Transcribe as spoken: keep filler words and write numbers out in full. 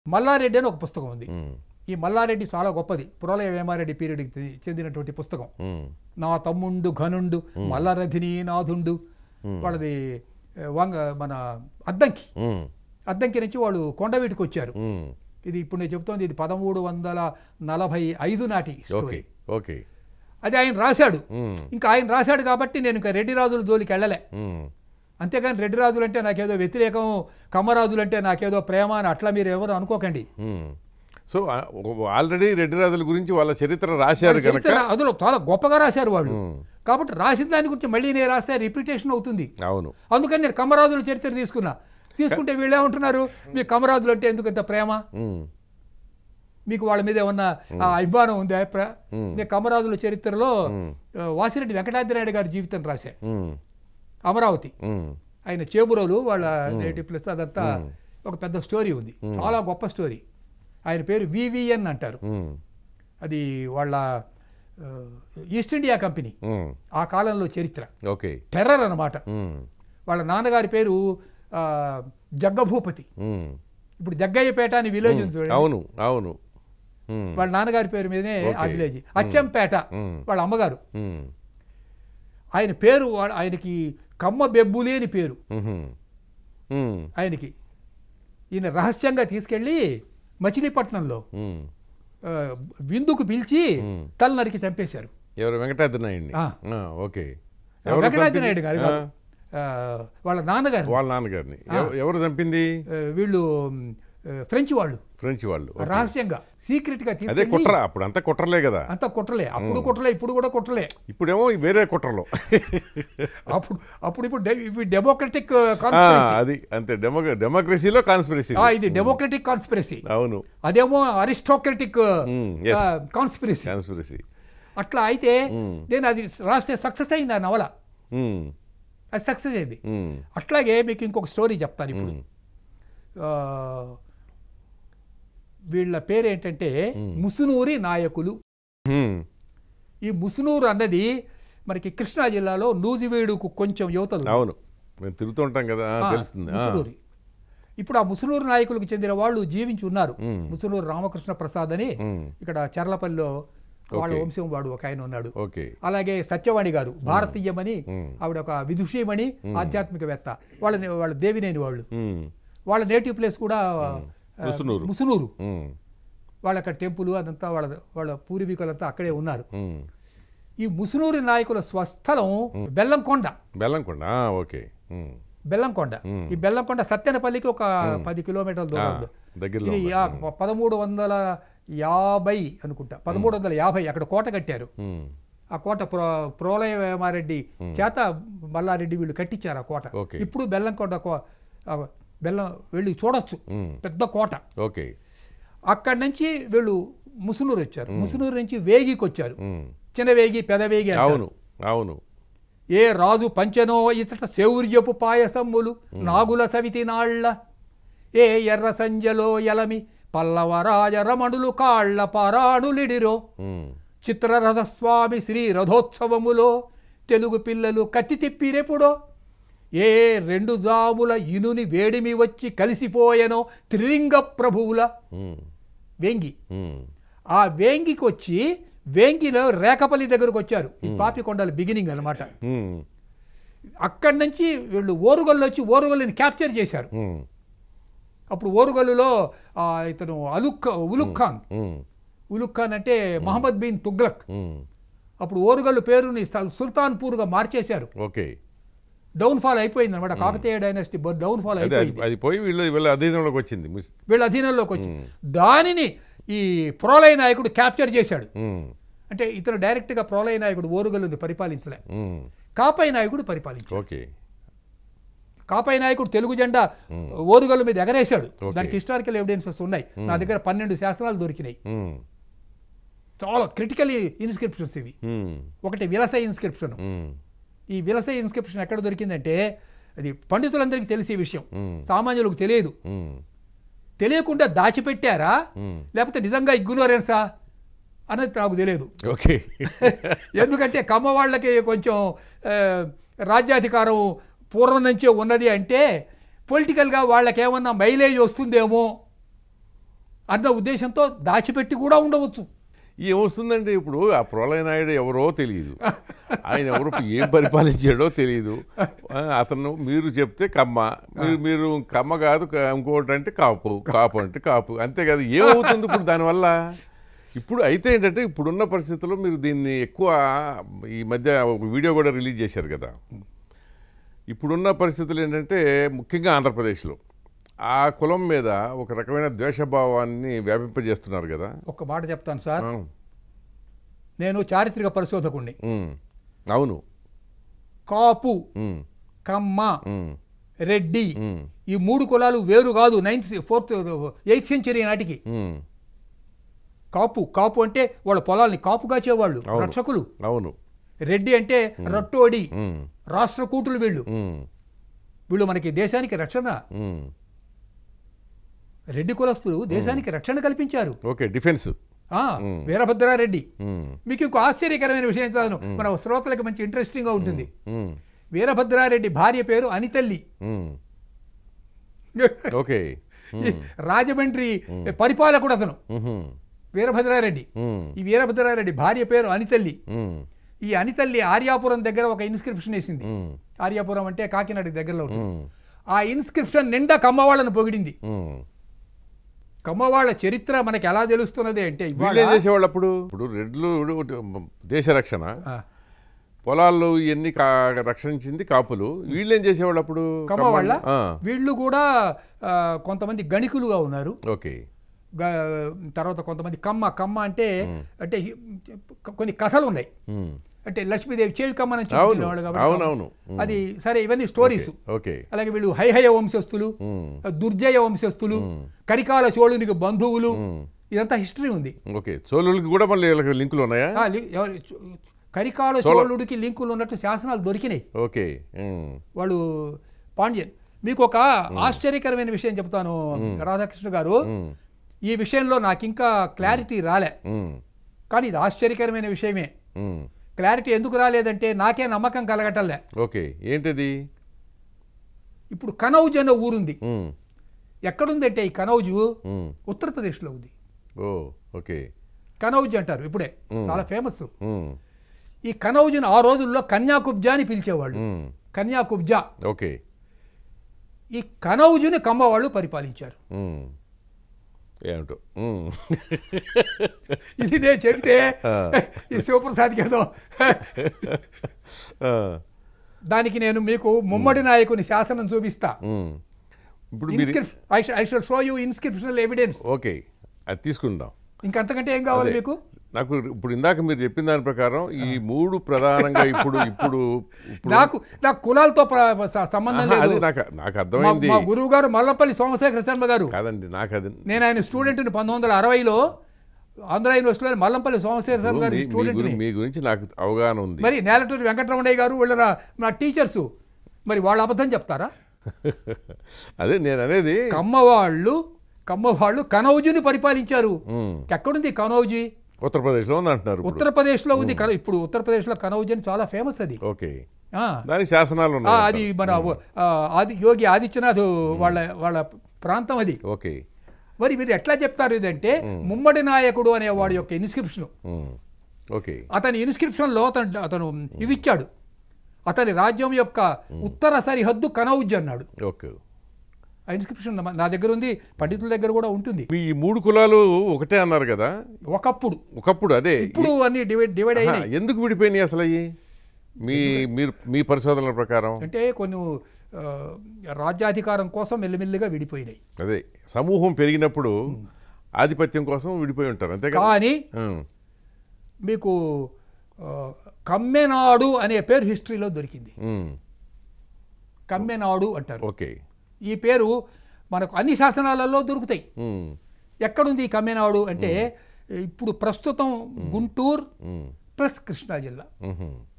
మల్లారెడ్డి అని ఒక పుస్తకం ఉంది. ఈ మల్లారెడ్డి చాలా గొప్పది. పురలయ వేమారెడ్డి పీరియడ్కి చెందినటువంటి పుస్తకం. నా తమ్ముండు ఘనుండు మల్లారథిని నాథుండు వాళ్ళది వంగ మన అద్దంకి అద్దంకి నుంచి వాళ్ళు కొండవీటికి వచ్చారు. ఇది ఇప్పుడు నేను చెప్తోంది ఇది పదమూడు వందల నలభై ఐదు నాటి స్టోరీ. అది ఆయన రాశాడు. ఇంకా ఆయన రాశాడు కాబట్టి నేను ఇంకా రెడ్డి రాజుల జోలికి వెళ్ళలే. అంతేగాని రెడ్డి రాజులు అంటే నాకేదో వ్యతిరేకం, కమ్మరాజులు అంటే నాకేదో ప్రేమ అని అట్లా మీరు ఎవరు అనుకోకండి. సో ఆల్రెడీ రెడ్డి రాజుల గురించి వాళ్ళ చరిత్ర రాశారు కనుక అందులో చాలా గొప్పగా రాశారు వాళ్ళు. కాబట్టి రాసిన దాని గురించి మళ్ళీ నేను రాస్తే రిపీటేషన్ అవుతుంది. అవును, అందుకని నేను కమ్మరాజుల చరిత్ర తీసుకున్నా. తీసుకుంటే వీళ్ళు ఏమంటున్నారు, మీ కమ్మరాజులు అంటే ఎందుకు ఇంత ప్రేమ, మీకు వాళ్ళ మీద ఏమన్నా అభిమానం ఉంది? నేను కమ్మరాజుల చరిత్రలో వాసిరెడ్డి వెంకటాద్రినాయుడు గారి జీవితం రాశా. అమరావతి ఆయన చేబురోలు వాళ్ళ నేటివ్ ప్లేస్ అదంతా ఒక పెద్ద స్టోరీ ఉంది, చాలా గొప్ప స్టోరీ. ఆయన పేరు వివిఎన్ అంటారు. అది వాళ్ళ ఈస్ట్ ఇండియా కంపెనీ ఆ కాలంలో చరిత్ర, టెర్రర్ అన్నమాట. వాళ్ళ నాన్నగారి పేరు జగ్గభూపతి. ఇప్పుడు జగ్గయ్యపేట అని విలేజ్ ఉంది చూడండి. అవును అవును, వాళ్ళ నాన్నగారి పేరు మీదనే ఆ విలేజ్. అచ్చంపేట వాళ్ళ అమ్మగారు. ఆయన పేరు ఆయనకి కమ్మ బెబ్బులి అని పేరు ఆయనకి. ఈయన రహస్యంగా తీసుకెళ్ళి మచిలీపట్నంలో విందుకు పిలిచి తల నరికి చంపేశారు. ఎవరు? వెంకటాద్రినాయుడిని. ఓకే, వెంకటాద్రినాయుడు గారు వాళ్ళ నాన్నగారు. వాళ్ళ నాన్నగారిని ఎవరు చంపింది? వీళ్ళు ఫ్రెంచ్ వాళ్ళు. ఫ్రెంచ్ వాళ్ళు రహస్యంగా సీక్రెట్ గా అదే కుట్ర. అప్పుడు అంతా కుట్రలే కదా. అంతా కుట్రలే. అప్పుడు కుట్రలే, ఇప్పుడు కూడా కుట్రలే. ఇప్పుడేమో వేరే కుట్రలు. అప్పుడు అప్పుడు ఇప్పుడు డెమోక్రటిక్ అది అంతే. డెమోక్రసీలో కాన్స్పిరసీ. ఇది డెమోక్రటిక్ కాన్స్పిరసీ. అవును, అదేమో అరిస్టోక్రటిక్ కాన్స్పిరసీ. కాన్స్పిరసీ అట్లా అయితే నేను అది రాస్తే సక్సెస్ అయింది ఆ నవల. అది సక్సెస్ అయింది. అట్లాగే మీకు ఇంకొక స్టోరీ చెప్తాను ఇప్పుడు. వీళ్ళ పేరు ఏంటంటే ముసునూరి నాయకులు. ఈ ముసునూరు అన్నది మనకి కృష్ణా జిల్లాలో నూజివీడుకు కొంచెం యువతలు. అవును, మేము తిరుగుతుంటాం కదా, తెలుస్తుంది. ముసునూరి. ఇప్పుడు ఆ ముసునూరు నాయకులకు చెందిన వాళ్ళు జీవించి ఉన్నారు. ముసునూరు రామకృష్ణ ప్రసాద్ అని ఇక్కడ చర్లపల్లిలో వాళ్ళ వంశం వాడు ఒక ఆయన ఉన్నాడు. అలాగే సత్యవాణి గారు భారతీయమని ఆవిడ ఒక విదుషీమణి ఆధ్యాత్మికవేత్త. వాళ్ళ వాళ్ళ దేవినేని వాళ్ళు. వాళ్ళ నేటివ్ ప్లేస్ కూడా ముసునూరు. వాళ్ళ అక్కడ టెంపుల్ అదంతా వాళ్ళ వాళ్ళ పూర్వీకులంతా అక్కడే ఉన్నారు. ఈ ముసునూరు నాయకుల స్వస్థలం బెల్లంకొండ. బెల్లంకొండ ఓకే. బెల్లంకొండ. ఈ బెల్లంకొండ సత్తెనపల్లికి ఒక పది కిలోమీటర్ల దూరం. ఇది పదమూడు వందల యాభై అనుకుంటా, పదమూడు వందల యాభై అక్కడ కోట కట్టారు. ఆ కోట ప్రో ప్రోలయ వేమారెడ్డి చేత మల్లారెడ్డి వీళ్ళు కట్టించారు ఆ కోట. ఇప్పుడు బెల్లంకొండ బెల్లం వెళ్ళి చూడొచ్చు, పెద్ద కోట. ఓకే. అక్కడి నుంచి వీళ్ళు ముసునూరు వచ్చారు. ముసునూరు నుంచి వేగికి వచ్చారు. చిన్న వేగి, పెద వేగి. అవును అవును. ఏ రాజు పంచనో ఇతట శౌర్యపు పాయసమ్ములు నాగుల సవితి నాళ్ళ, ఏ ఎర్ర సంజలో ఎలమి పల్లవరాజ రమణులు కాళ్ల పారాణులిడిరో, చిత్రరథ స్వామి శ్రీ రథోత్సవములో తెలుగు పిల్లలు కత్తి తిప్పిరెప్పుడో, ఏ రెండు జాముల ఇనుని వేడిమి వచ్చి కలిసిపోయెనో త్రిలింగ ప్రభువుల. వేంగి. ఆ వేంగికి వచ్చి వేంగిలో రేకపల్లి దగ్గరకు వచ్చారు. ఈ పాపికొండల బిగినింగ్ అనమాట. అక్కడి నుంచి వీళ్ళు ఓరుగల్లు వచ్చి ఓరుగల్లుని క్యాప్చర్ చేశారు. అప్పుడు ఓరుగల్లులో ఇతను అలుక్ ఉలుక్ ఖాన్ ఉలుక్ ఖాన్ అంటే మహమ్మద్ బిన్ తుగ్లక్. అప్పుడు ఓరుగల్లు పేరుని సుల్తాన్పూర్గా మార్చేశారు. ఓకే. డౌన్ఫాల్ అయిపోయింది అనమాట. కాకతీయ డైనాసిటీ డౌన్ఫాల్ అయిపోయింది. వీళ్ళ అధీనంలోకి వచ్చింది. వీళ్ళ అధీనంలోకి వచ్చింది. దానిని ఈ ప్రోలయ నాయకుడు క్యాప్చర్ చేశాడు. అంటే ఇతను డైరెక్ట్గా ప్రోలయ నాయకుడు ఓరుగల్లుని పరిపాలించలే, కాపై నాయకుడు పరిపాలించాడు. కాపై నాయకుడు తెలుగు జెండా ఓరుగల్లు మీద ఎగరేశాడు. దానికి హిస్టారికల్ ఎవిడెన్సెస్ ఉన్నాయి. నా దగ్గర పన్నెండు శాసనాలు దొరికినాయి. చాలా క్రిటికల్ ఇన్స్క్రిప్షన్స్ ఇవి. ఒకటి విలస ఇన్స్క్రిప్షన్. ఈ విలస ఇన్స్క్రిప్షన్ ఎక్కడ దొరికిందంటే అది పండితులందరికీ తెలిసే విషయం, సామాన్యులకు తెలియదు. తెలియకుండా దాచిపెట్టారా లేకపోతే నిజంగా ఇగ్నోరెన్సా అనేది నాకు తెలియదు. ఎందుకంటే కమ్మ వాళ్ళకి కొంచెం రాజ్యాధికారం పూర్వం నుంచే ఉన్నది అంటే పొలిటికల్గా వాళ్ళకేమన్నా మైలేజ్ వస్తుందేమో అన్న ఉద్దేశంతో దాచిపెట్టి కూడా ఉండవచ్చు. ఏమొస్తుందండి ఇప్పుడు ఆ ప్రళయ నాయుడు ఎవరో తెలియదు, ఆయన ఎవరు ఏం పరిపాలించాడో తెలియదు. అతను మీరు చెప్తే కమ్మ, మీరు మీరు కమ్మ కాదు ఇంకోటి అంటే కాపు, కాపు అంటే కాపు, అంతే కదా. ఏమవుతుంది ఇప్పుడు దానివల్ల? ఇప్పుడు అయితే ఏంటంటే ఇప్పుడున్న పరిస్థితుల్లో మీరు దీన్ని ఎక్కువ ఈ మధ్య ఒక వీడియో కూడా రిలీజ్ చేశారు కదా. ఇప్పుడున్న పరిస్థితులు ఏంటంటే ముఖ్యంగా ఆంధ్రప్రదేశ్లో ఆ కులం మీద ఒక రకమైన ద్వేషభావాన్ని వ్యాపింపజేస్తున్నారు కదా. ఒక మాట చెప్తాను సార్, నేను చారిత్రక పరిశోధకుడిని. అవును. కాపు, కమ్మ, రెడ్డి ఈ మూడు కులాలు వేరు కాదు. నైన్త్ ఫోర్త్ ఎయిత్ సెంచరీ నాటికి కాపు కాపు అంటే వాళ్ళ పొలాల్ని కాపుగా చేవాళ్ళు, రక్షకులు. అవును. రెడ్డి అంటే రట్టోడి, రాష్ట్రకూటులు. వీళ్ళు వీళ్ళు మనకి దేశానికి రక్షణ. రెడ్డి కులస్తులు దేశానికి రక్షణ కల్పించారు. Okay, defence. వీరభద్రారెడ్డి. మీకు ఇంకో ఆశ్చర్యకరమైన విషయం చదువు, మన శ్రోతలకు మంచి ఇంట్రెస్టింగ్ గా ఉంటుంది. వీరభద్రారెడ్డి భార్య పేరు అనితల్లి. ఓకే. రాజమండ్రి పరిపాలకుడు అతను వీరభద్రారెడ్డి. ఈ వీరభద్రారెడ్డి భార్య పేరు అనితల్లి. ఈ అనితల్లి ఆర్యాపురం దగ్గర ఒక ఇన్స్క్రిప్షన్ వేసింది. ఆర్యాపురం అంటే కాకినాడ దగ్గరలో ఉంటుంది. ఆ ఇన్స్క్రిప్షన్ నిండా కమ్మవాళ్ళను పొగిడింది. కమ్మవాళ్ళ చరిత్ర మనకి ఎలా తెలుస్తున్నది అంటే చేసేవాళ్ళు అప్పుడు ఇప్పుడు రెడ్లు దేశ రక్షణ, పొలాల్లో ఇవన్నీ రక్షించింది కాపులు. వీళ్ళు ఏం చేసేవాళ్ళు అప్పుడు? కమ్మవాళ్ళ వీళ్ళు కూడా కొంతమంది గణికులుగా ఉన్నారు. ఓకే. తర్వాత కొంతమంది కమ్మ కమ్మ అంటే అంటే కొన్ని కథలు ఉన్నాయి. అంటే లక్ష్మీదేవి చేవి కమ్మని చెప్పుకునేవాళ్ళు కాబట్టి అది సరే. ఇవన్నీ స్టోరీస్. అలాగే వీళ్ళు హైహయ వంశస్థులు, దుర్జయ వంశస్థులు, కరికాల చోళునికి బంధువులు, ఇదంతా హిస్టరీ ఉంది. ఓకే. చోళులకి కూడా మళ్ళీ లింకులు ఉన్నాయా? కరికాల చోళుడికి లింకులు ఉన్నట్టు శాసనాలు దొరికినాయి. ఓకే. వాళ్ళు పాండ్యన్. మీకు ఒక ఆశ్చర్యకరమైన విషయం చెప్తాను రాధాకృష్ణ గారు. ఈ విషయంలో నాకు ఇంకా క్లారిటీ రాలే, కానీ ఇది ఆశ్చర్యకరమైన విషయమే. క్లారిటీ ఎందుకు రాలేదంటే నాకే నమ్మకం కలగటంలే. ఓకే. ఏంటిది? ఇప్పుడు కనౌజ్ అనే ఊరుంది. ఎక్కడుందంటే ఈ కనౌజు ఉత్తరప్రదేశ్లో ఉంది. ఓ ఓకే. కనౌజ్ అంటారు ఇప్పుడే, చాలా ఫేమస్. ఈ కనౌజును ఆ రోజుల్లో కన్యాకుబ్జా అని పిలిచేవాళ్ళు. కన్యాకుబ్జా. ఓకే. ఈ కనౌజుని కమ్మ వాళ్ళు పరిపాలించారు. ఏమిటో ఇది నేను చెప్తే ఈ శివప్రసాద్ ఏదో దానికి నేను మీకు ముమ్మడి నాయకుని శాసనం చూపిస్తా. I shall show you inscriptional evidence. Okay, అది తీసుకుందాం. ఇంకంతకంటే ఏం కావాలి మీకు? నాకు ఇప్పుడు ఇందాక మీరు చెప్పిన దాని ప్రకారం ఈ మూడు ప్రధానంగా ఇప్పుడు ఇప్పుడు నాకు నాకు కులాలతో సంబంధం లేదు. నాకు నాకు అర్థమైంది. మా గురువు గారు మల్లంపల్లి సోమశేఖర శర్మ గారు కాదండి. నాకు అది నేను ఆయన స్టూడెంట్ని పంతొమ్మిది వందల అరవైలో ఆంధ్ర యూనివర్సిటీలో మల్లంపల్లి సోమశేఖర శర్మ గారు స్టూడెంట్. మీ గురించి నాకు అవగాహన ఉంది. మరి నేలటూరి వెంకటరమణయ్య గారు వీళ్ళ నా టీచర్సు, మరి వాళ్ళు అబద్ధం చెప్తారా? అదే నేను అనేది. కమ్మవాళ్ళు కమ్మవాళ్ళు కనౌజుని పరిపాలించారు. ఎక్కడుంది కనౌజీ? ఉత్తరప్రదేశ్లో ఉంది అంటున్నారు. ఉత్తరప్రదేశ్లో ఉంది. ఇప్పుడు ఉత్తరప్రదేశ్లో కనౌజ్ అని చాలా ఫేమస్ అది. ఓకే. దాని శాసనాలు అది మన ఆది యోగి ఆదిత్యనాథ్ వాళ్ళ వాళ్ళ ప్రాంతం అది. ఓకే. మరి మీరు ఎట్లా చెప్తారు ఇదంటే ముమ్మడి నాయకుడు అనే వాడి యొక్క ఇన్స్క్రిప్షన్. ఓకే. అతని ఇన్స్క్రిప్షన్లో అతను అతను ఇవిచ్చాడు. అతని రాజ్యం యొక్క ఉత్తర సరిహద్దు కనౌజ్ అన్నాడు. ఓకే. ఆ ఇన్స్క్రిప్షన్ నా దగ్గర ఉంది, పండితుల దగ్గర కూడా ఉంటుంది. ఈ మూడు కులాలు ఒకటే అన్నారు కదా ఒకప్పుడు. ఒకప్పుడు అదే ఇప్పుడు అన్ని డివైడ్ డివైడ్ అయ్యాయి. ఎందుకు విడిపోయినాయి అసలు అయ్యి మీ మీరు మీ పరిశోధనల ప్రకారం? అంటే కొన్ని రాజ్యాధికారం కోసం మెల్లిమెల్లిగా విడిపోయినాయి. అదే సమూహం పెరిగినప్పుడు ఆధిపత్యం కోసం విడిపోయి ఉంటారు అంతే కదా. కానీ మీకు కమ్మెనాడు అనే పేరు హిస్టరీలో దొరికింది. కమ్మెనాడు అంటారు. ఓకే. ఈ పేరు మనకు అన్ని శాసనాలలో దొరుకుతాయి. ఎక్కడుంది ఈ కమ్మెనాడు అంటే ఇప్పుడు ప్రస్తుతం గుంటూరు ప్లస్ కృష్ణా జిల్లా.